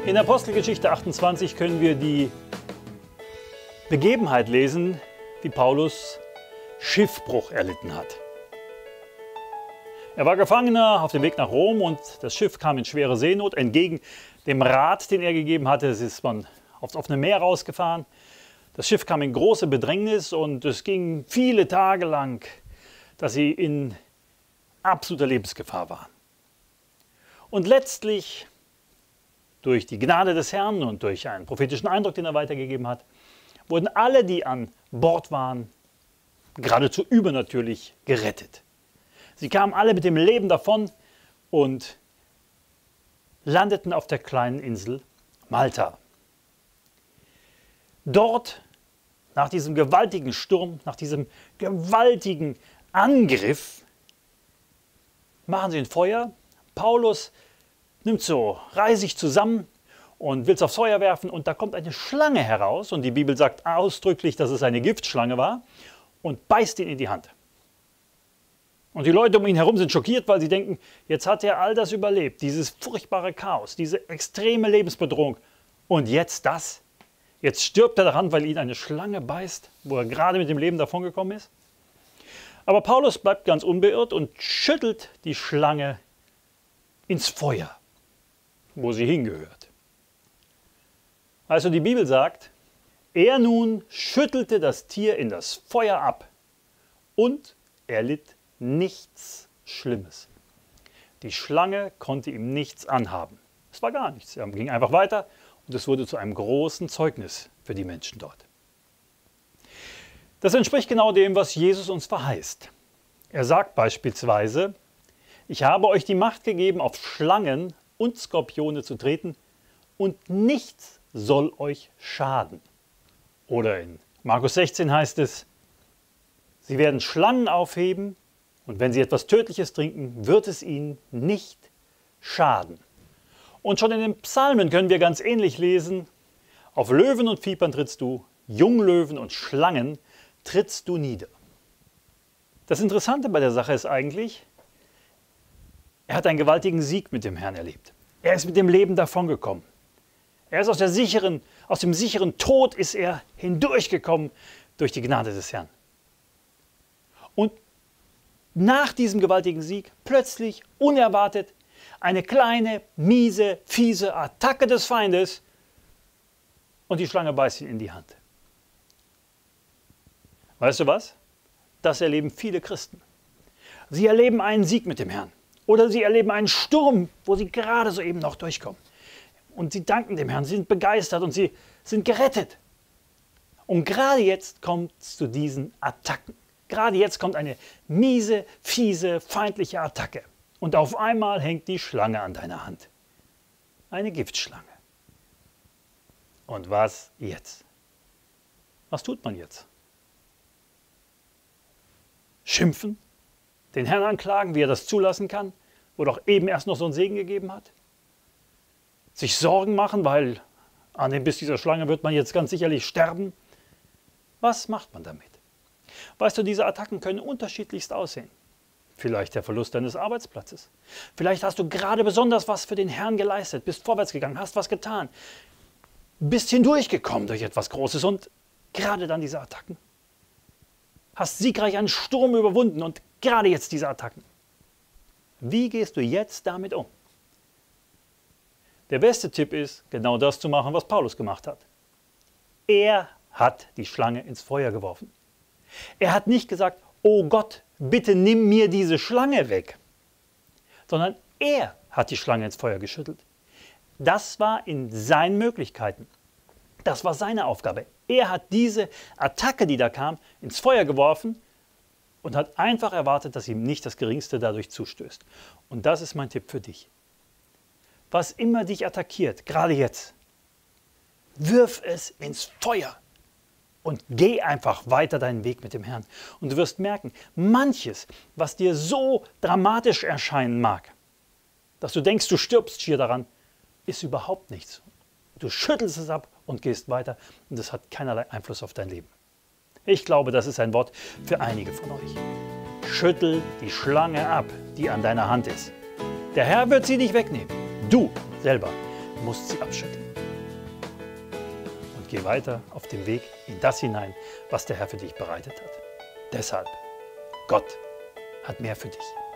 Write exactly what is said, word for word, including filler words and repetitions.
In Apostelgeschichte achtundzwanzig können wir die Begebenheit lesen, wie Paulus Schiffbruch erlitten hat. Er war Gefangener auf dem Weg nach Rom und das Schiff kam in schwere Seenot. Entgegen dem Rat, den er gegeben hatte, ist man aufs offene Meer rausgefahren. Das Schiff kam in große Bedrängnis und es ging viele Tage lang, dass sie in absoluter Lebensgefahr waren. Und letztlich, durch die Gnade des Herrn und durch einen prophetischen Eindruck, den er weitergegeben hat, wurden alle, die an Bord waren, geradezu übernatürlich gerettet. Sie kamen alle mit dem Leben davon und landeten auf der kleinen Insel Malta. Dort, nach diesem gewaltigen Sturm, nach diesem gewaltigen Angriff, machen sie ein Feuer. Paulus nimmt so reisig zusammen und will es aufs Feuer werfen und da kommt eine Schlange heraus und die Bibel sagt ausdrücklich, dass es eine Giftschlange war und beißt ihn in die Hand. Und die Leute um ihn herum sind schockiert, weil sie denken, jetzt hat er all das überlebt, dieses furchtbare Chaos, diese extreme Lebensbedrohung und jetzt das? Jetzt stirbt er daran, weil ihn eine Schlange beißt, wo er gerade mit dem Leben davongekommen ist? Aber Paulus bleibt ganz unbeirrt und schüttelt die Schlange ins Feuer, wo sie hingehört. Also die Bibel sagt, er nun schüttelte das Tier in das Feuer ab und er litt nichts Schlimmes. Die Schlange konnte ihm nichts anhaben. Es war gar nichts. Er ging einfach weiter und es wurde zu einem großen Zeugnis für die Menschen dort. Das entspricht genau dem, was Jesus uns verheißt. Er sagt beispielsweise, ich habe euch die Macht gegeben, auf Schlangen und Skorpione zu treten und nichts soll euch schaden. Oder in Markus sechzehn heißt es, sie werden Schlangen aufheben und wenn sie etwas Tödliches trinken, wird es ihnen nicht schaden. Und schon in den Psalmen können wir ganz ähnlich lesen, auf Löwen und Vipern trittst du, Junglöwen und Schlangen trittst du nieder. Das Interessante bei der Sache ist eigentlich, er hat einen gewaltigen Sieg mit dem Herrn erlebt. Er ist mit dem Leben davongekommen. Er ist aus, der sicheren, aus dem sicheren Tod ist er hindurchgekommen durch die Gnade des Herrn. Und nach diesem gewaltigen Sieg plötzlich, unerwartet, eine kleine, miese, fiese Attacke des Feindes und die Schlange beißt ihn in die Hand. Weißt du was? Das erleben viele Christen. Sie erleben einen Sieg mit dem Herrn. Oder sie erleben einen Sturm, wo sie gerade soeben noch durchkommen. Und sie danken dem Herrn, sie sind begeistert und sie sind gerettet. Und gerade jetzt kommt es zu diesen Attacken. Gerade jetzt kommt eine miese, fiese, feindliche Attacke. Und auf einmal hängt die Schlange an deiner Hand. Eine Giftschlange. Und was jetzt? Was tut man jetzt? Schimpfen? Den Herrn anklagen, wie er das zulassen kann, wo doch eben erst noch so einen Segen gegeben hat? Sich Sorgen machen, weil an dem Biss dieser Schlange wird man jetzt ganz sicherlich sterben? Was macht man damit? Weißt du, diese Attacken können unterschiedlichst aussehen. Vielleicht der Verlust deines Arbeitsplatzes. Vielleicht hast du gerade besonders was für den Herrn geleistet, bist vorwärts gegangen, hast was getan, bist hindurchgekommen durch etwas Großes und gerade dann diese Attacken. Hast siegreich einen Sturm überwunden und gerade jetzt diese Attacken. Wie gehst du jetzt damit um? Der beste Tipp ist, genau das zu machen, was Paulus gemacht hat. Er hat die Schlange ins Feuer geworfen. Er hat nicht gesagt, oh Gott, bitte nimm mir diese Schlange weg, sondern er hat die Schlange ins Feuer geschüttelt. Das war in seinen Möglichkeiten. Das war seine Aufgabe. Er hat diese Attacke, die da kam, ins Feuer geworfen und hat einfach erwartet, dass ihm nicht das Geringste dadurch zustößt. Und das ist mein Tipp für dich. Was immer dich attackiert, gerade jetzt, wirf es ins Feuer und geh einfach weiter deinen Weg mit dem Herrn. Und du wirst merken, manches, was dir so dramatisch erscheinen mag, dass du denkst, du stirbst schier daran, ist überhaupt nichts. Du schüttelst es ab und gehst weiter und es hat keinerlei Einfluss auf dein Leben. Ich glaube, das ist ein Wort für einige von euch. Schüttel die Schlange ab, die an deiner Hand ist. Der Herr wird sie nicht wegnehmen. Du selber Du musst sie abschütteln. Und geh weiter auf dem Weg in das hinein, was der Herr für dich bereitet hat. Deshalb, Gott hat mehr für dich.